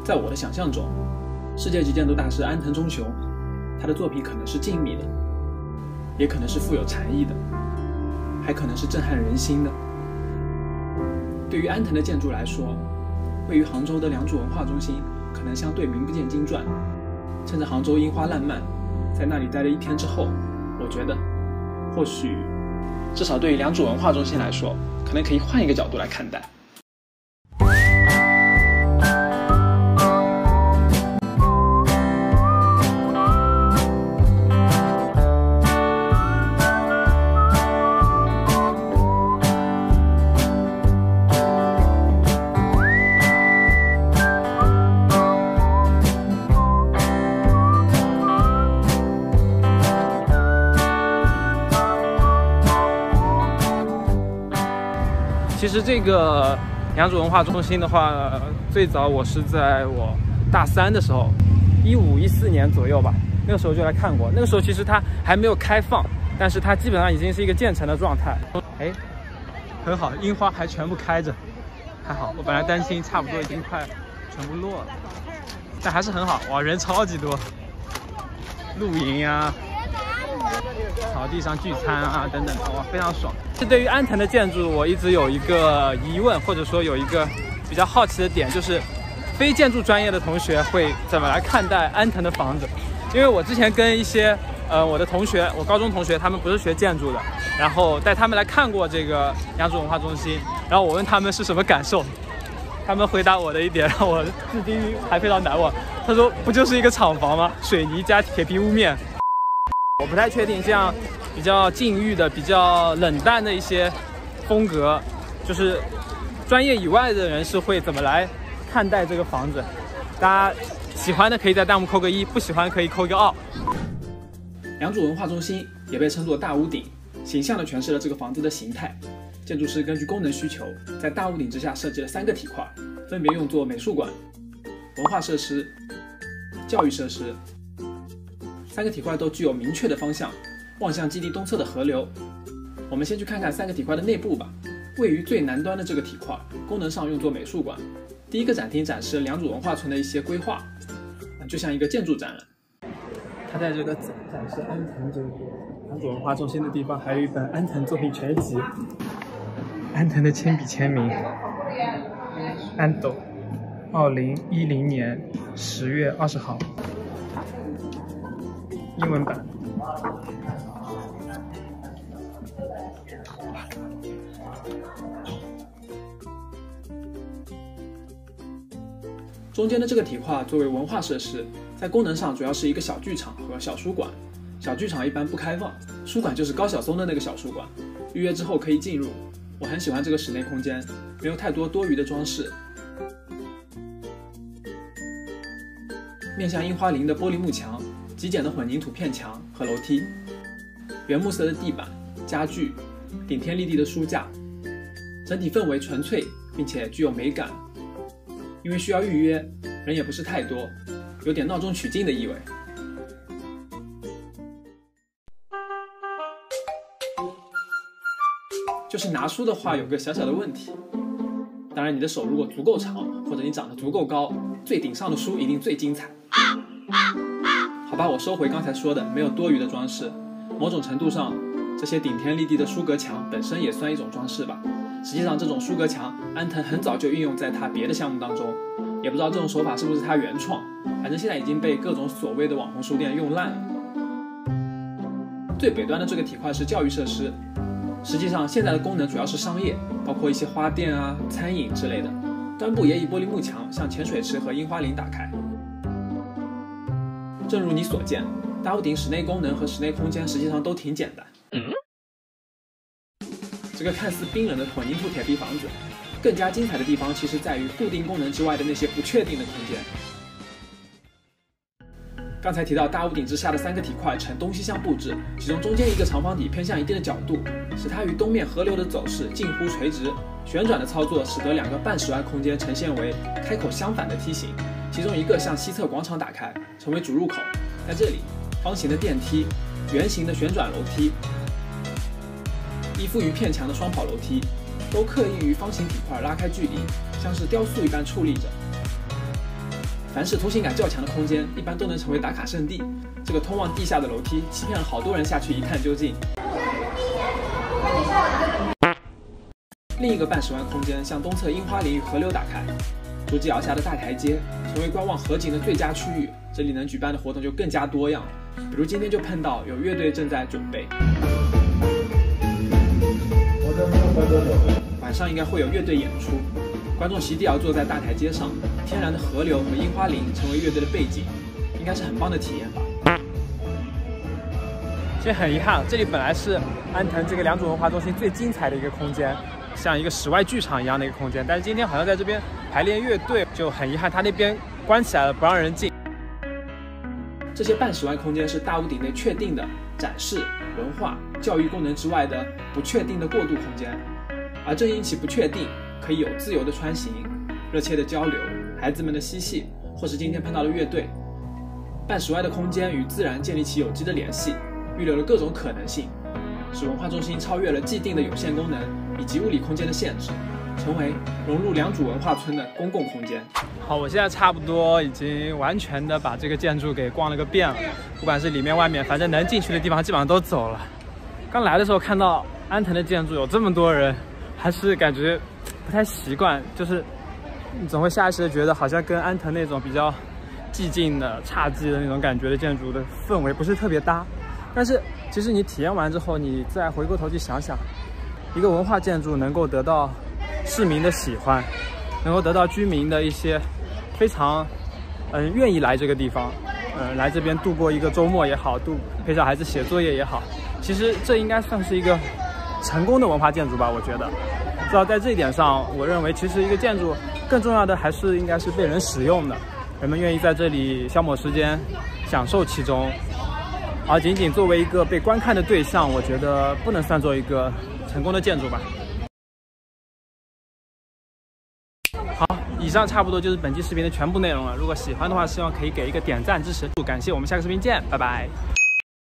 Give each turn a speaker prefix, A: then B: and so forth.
A: 在我的想象中，世界级建筑大师安藤忠雄，他的作品可能是静谧的，也可能是富有禅意的，还可能是震撼人心的。对于安藤的建筑来说，位于杭州的良渚文化中心可能相对名不见经传。趁着杭州樱花烂漫，在那里待了一天之后，我觉得或许至少对于良渚文化中心来说，可能可以换一个角度来看待。其实这个良渚文化中心的话，最早我是在我大3的时候，15、14年左右吧，那个时候就来看过。那个时候其实它还没有开放，但是它基本上已经是一个建成的状态。哎，很好，樱花还全部开着，还好。我本来担心差不多已经快全部落了，但还是很好。哇，人超级多，露营呀、草地上聚餐啊等等的，哇，非常爽。对于安藤的建筑，我一直有一个疑问，或者说有一个比较好奇的点，就是非建筑专业的同学会怎么来看待安藤的房子？因为我之前跟一些我的同学，我高中同学，他们不是学建筑的，然后带他们来看过这个良渚文化中心，然后我问他们是什么感受，他们回答我的一点让我至今还非常难忘。他说不就是一个厂房吗？水泥加铁皮屋面。我不太确定这样比较禁欲的、比较冷淡的一些风格，就是专业以外的人是会怎么来看待这个房子。大家喜欢的可以在弹幕扣个1，不喜欢可以扣一个2。良渚文化中心也被称作大屋顶，形象地诠释了这个房子的形态。建筑师根据功能需求，在大屋顶之下设计了3个体块，分别用作美术馆、文化设施、教育设施。3个体块都具有明确的方向，望向基地东侧的河流。我们先去看看3个体块的内部吧。位于最南端的这个体块，功能上用作美术馆。第一个展厅展示了良渚文化村的一些规划，就像一个建筑展览。它在这个展示安藤这个良渚文化中心的地方，还有一本安藤作品全集，安藤的亲笔签名，安斗，2010年10月20号。英文版。中间的这个体块作为文化设施，在功能上主要是一个小剧场和小书馆。小剧场一般不开放，书馆就是高晓松的那个小书馆，预约之后可以进入。我很喜欢这个室内空间，没有太多多余的装饰。面向樱花林的玻璃幕墙，极简的混凝土片墙和楼梯，原木色的地板、家具，顶天立地的书架，整体氛围纯粹并且具有美感。因为需要预约，人也不是太多，有点闹中取静的意味。就是拿书的话有个小小的问题，当然你的手如果足够长，或者你长得足够高，最顶上的书一定最精彩。好吧，我收回刚才说的，没有多余的装饰。某种程度上，这些顶天立地的书阁墙本身也算一种装饰吧。实际上，这种书阁墙，安藤很早就运用在他别的项目当中，也不知道这种手法是不是他原创，反正现在已经被各种所谓的网红书店用烂了。最北端的这个体块是教育设施，实际上现在的功能主要是商业，包括一些花店啊、餐饮之类的。端部也以玻璃幕墙向浅水池和樱花林打开。正如你所见，大屋顶室内功能和室内空间实际上都挺简单。这个看似冰冷的混凝土铁皮房子，更加精彩的地方其实在于固定功能之外的那些不确定的空间。刚才提到大屋顶之下的3个体块呈东西向布置，其中中间一个长方体偏向一定的角度，使它与东面河流的走势近乎垂直。旋转的操作使得2个半室外空间呈现为开口相反的梯形，其中一个向西侧广场打开，成为主入口。在这里，方形的电梯、圆形的旋转楼梯、依附于片墙的双跑楼梯，都刻意与方形体块拉开距离，像是雕塑一般矗立着。 凡是图形感较强的空间，一般都能成为打卡圣地。这个通往地下的楼梯，欺骗了好多人下去一探究竟。另一个半10万空间向东侧樱花林与河流打开，足迹而下的大台阶成为观望河景的最佳区域，这里能举办的活动就更加多样。比如今天就碰到有乐队正在准备，晚上应该会有乐队演出，观众席地而坐在大台阶上，天然的河流和樱花林成为乐队的背景，应该是很棒的体验吧。其实很遗憾，这里本来是安藤这个良渚文化中心最精彩的一个空间，像一个室外剧场一样的一个空间，但是今天好像在这边排练乐队，就很遗憾，它那边关起来了，不让人进。这些半10万空间是大屋顶内确定的展示、文化、教育功能之外的不确定的过渡空间，而正因其不确定，可以有自由的穿行、热切的交流、孩子们的嬉戏，或是今天碰到的乐队。半10万的空间与自然建立起有机的联系，预留了各种可能性，使文化中心超越了既定的有限功能以及物理空间的限制，成为融入良渚文化村的公共空间。好，我现在差不多已经完全的把这个建筑给逛了个遍了，不管是里面外面，反正能进去的地方基本上都走了。刚来的时候看到安藤的建筑有这么多人，还是感觉不太习惯，就是你总会下意识的觉得好像跟安藤那种比较寂静的侘寂的那种感觉的建筑的氛围不是特别搭。但是其实你体验完之后，你再回过头去想想，一个文化建筑能够得到市民的喜欢，能够得到居民的一些非常愿意来这个地方，来这边度过一个周末也好，陪小孩子写作业也好，其实这应该算是一个成功的文化建筑吧，我觉得。至少在这一点上，我认为其实一个建筑更重要的还是应该是被人使用的，人们愿意在这里消磨时间，享受其中。而仅仅作为一个被观看的对象，我觉得不能算作一个成功的建筑吧。好，以上差不多就是本期视频的全部内容了。如果喜欢的话，希望可以给一个点赞支持，感谢我们下个视频见，拜拜。